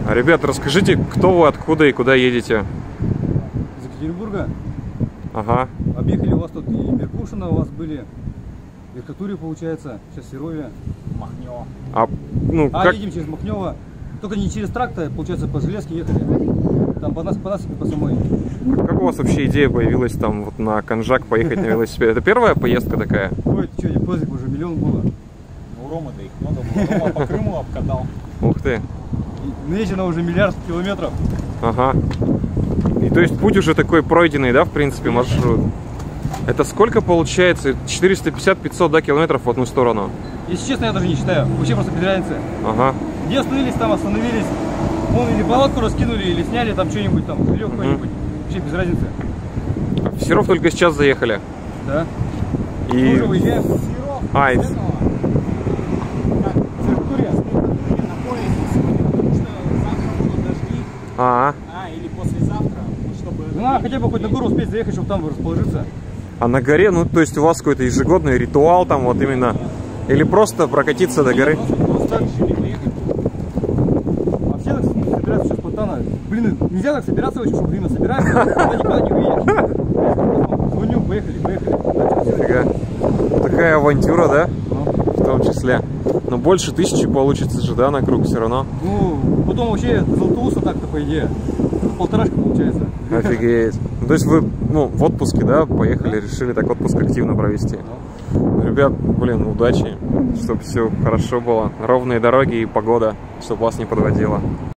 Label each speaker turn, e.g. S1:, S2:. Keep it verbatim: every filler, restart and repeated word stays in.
S1: Ребят, расскажите, кто вы, откуда и куда едете?
S2: Из Екатеринбурга.
S1: Ага.
S2: Объехали у вас тут и Меркушино, у вас были. В Верхотуре, получается, сейчас Серове.
S3: Махнево.
S1: А, ну,
S2: а
S1: как...
S2: едем через Махнево. Только не через тракт, получается, по железке ехали. Там по нас, по нас и по самой.
S1: Как у вас вообще идея появилась там вот на Конжак поехать на велосипеде? Это первая поездка такая?
S2: Ой, ты что, не позик уже миллион было.
S3: У Ромы-то их много было. Рома по Крыму обкатал.
S1: Ух ты.
S2: Наезжено уже миллиард километров.
S1: Ага. И то есть путь уже такой пройденный, да, в принципе, маршрут? Это сколько получается? четыреста пятьдесят — пятьсот, да, километров в одну сторону?
S2: Если честно, я даже не считаю. Вообще просто без разницы.
S1: Ага.
S2: Где остановились, там остановились. Вон или палатку раскинули, или сняли там что-нибудь там, или какой-нибудь. Вообще без разницы.
S1: В Серов только сейчас заехали?
S2: Да.
S1: И...
S2: Мы уже выезжаем.
S3: Серов,
S1: А, и...
S3: как в Верхотуре остановили на поезде сегодня, потому что завтра будут дожди.
S1: А, -а.
S3: А, или послезавтра, чтобы...
S2: Ну, надо хотя бы хоть на гору успеть заехать, чтобы там расположиться.
S1: А на горе, ну, то есть у вас какой-то ежегодный ритуал там вот именно? Или просто прокатиться до горы?
S3: Просто решили поехать.
S2: Вообще так собираться сейчас спонтанно. Блин, нельзя так собираться очень, чтобы блин, собираешься, а никуда не уедешь. Звоню, поехали, поехали.
S1: Нифига. Такая авантюра, да?
S2: Ну.
S1: В том числе. Но больше тысячи получится же, да, на круг все равно?
S2: Ну, потом вообще до Златоуста так-то, по идее. Полторашка получается.
S1: Офигеть. То есть вы, ну, в отпуске, да, поехали, решили так отпуск активно провести? Ребят, блин, удачи, чтобы все хорошо было. Ровные дороги и погода, чтобы вас не подводила.